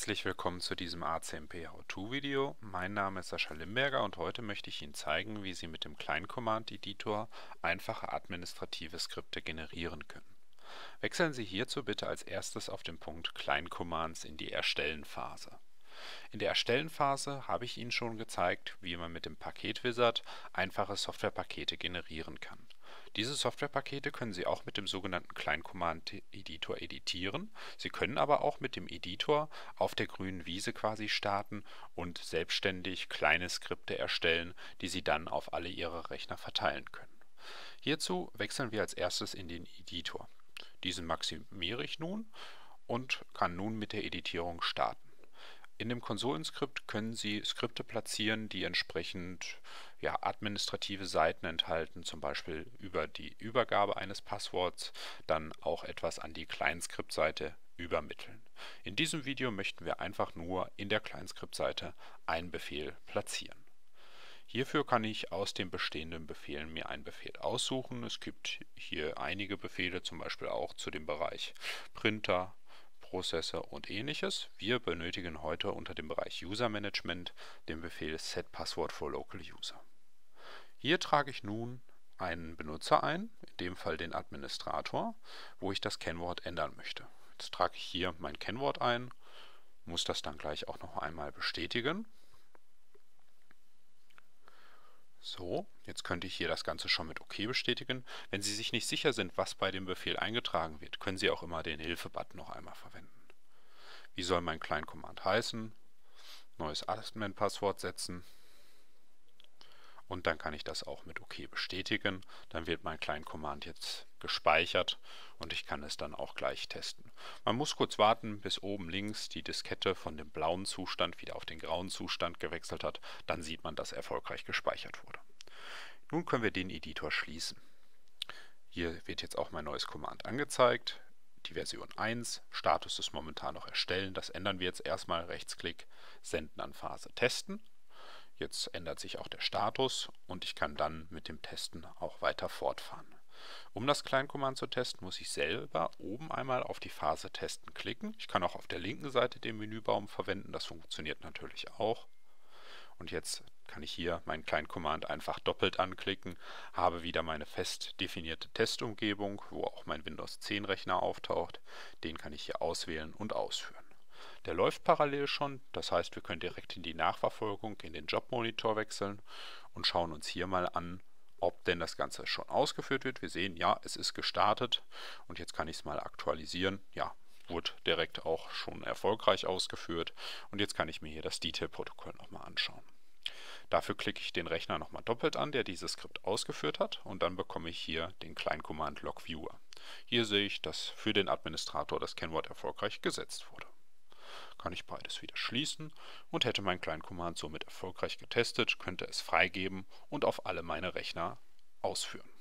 Herzlich willkommen zu diesem ACMP How-To-Video. Mein Name ist Sascha Limberger und heute möchte ich Ihnen zeigen, wie Sie mit dem Klein-Command-Editor einfache administrative Skripte generieren können. Wechseln Sie hierzu bitte als erstes auf den Punkt Klein-Commands in die Erstellen-Phase. In der Erstellen-Phase habe ich Ihnen schon gezeigt, wie man mit dem Paket-Wizard einfache Softwarepakete generieren kann. Diese Softwarepakete können Sie auch mit dem sogenannten Klein-Command-Editor editieren. Sie können aber auch mit dem Editor auf der grünen Wiese quasi starten und selbstständig kleine Skripte erstellen, die Sie dann auf alle Ihre Rechner verteilen können. Hierzu wechseln wir als erstes in den Editor. Diesen maximiere ich nun und kann nun mit der Editierung starten. In dem Konsolenskript können Sie Skripte platzieren, die entsprechend administrative Seiten enthalten, zum Beispiel über die Übergabe eines Passworts, dann auch etwas an die Client-Skript-Seite übermitteln. In diesem Video möchten wir einfach nur in der Client-Skript-Seite einen Befehl platzieren. Hierfür kann ich aus den bestehenden Befehlen mir einen Befehl aussuchen. Es gibt hier einige Befehle, zum Beispiel auch zu dem Bereich Printer, Prozessor und ähnliches. Wir benötigen heute unter dem Bereich User Management den Befehl set password for local user. Hier trage ich nun einen Benutzer ein, in dem Fall den Administrator, wo ich das Kennwort ändern möchte. Jetzt trage ich hier mein Kennwort ein, muss das dann gleich auch noch einmal bestätigen. So, jetzt könnte ich hier das Ganze schon mit OK bestätigen. Wenn Sie sich nicht sicher sind, was bei dem Befehl eingetragen wird, können Sie auch immer den Hilfe-Button noch einmal verwenden. Wie soll mein Klein-Command heißen? Neues Admin-Passwort setzen. Und dann kann ich das auch mit OK bestätigen. Dann wird mein Klein-Command jetzt gespeichert und ich kann es dann auch gleich testen. Man muss kurz warten, bis oben links die Diskette von dem blauen Zustand wieder auf den grauen Zustand gewechselt hat. Dann sieht man, dass erfolgreich gespeichert wurde. Nun können wir den Editor schließen. Hier wird jetzt auch mein neues Command angezeigt. Die Version 1, Status ist momentan noch erstellen. Das ändern wir jetzt erstmal. Rechtsklick, senden an Phase testen. Jetzt ändert sich auch der Status und ich kann dann mit dem Testen auch weiter fortfahren. Um das Klein-Command zu testen, muss ich selber oben einmal auf die Phase Testen klicken. Ich kann auch auf der linken Seite den Menübaum verwenden, das funktioniert natürlich auch. Und jetzt kann ich hier mein Klein-Command einfach doppelt anklicken, habe wieder meine fest definierte Testumgebung, wo auch mein Windows 10 Rechner auftaucht. Den kann ich hier auswählen und ausführen. Der läuft parallel schon, das heißt, wir können direkt in die Nachverfolgung, in den Jobmonitor wechseln und schauen uns hier mal an, ob denn das Ganze schon ausgeführt wird. Wir sehen, ja, es ist gestartet und jetzt kann ich es mal aktualisieren. Ja, wurde direkt auch schon erfolgreich ausgeführt und jetzt kann ich mir hier das Detail-Protokoll nochmal anschauen. Dafür klicke ich den Rechner nochmal doppelt an, der dieses Skript ausgeführt hat und dann bekomme ich hier den Klein-Command Log Viewer. Hier sehe ich, dass für den Administrator das Kennwort erfolgreich gesetzt wurde. Kann ich beides wieder schließen und hätte mein Klein-Command somit erfolgreich getestet, könnte es freigeben und auf alle meine Rechner ausführen.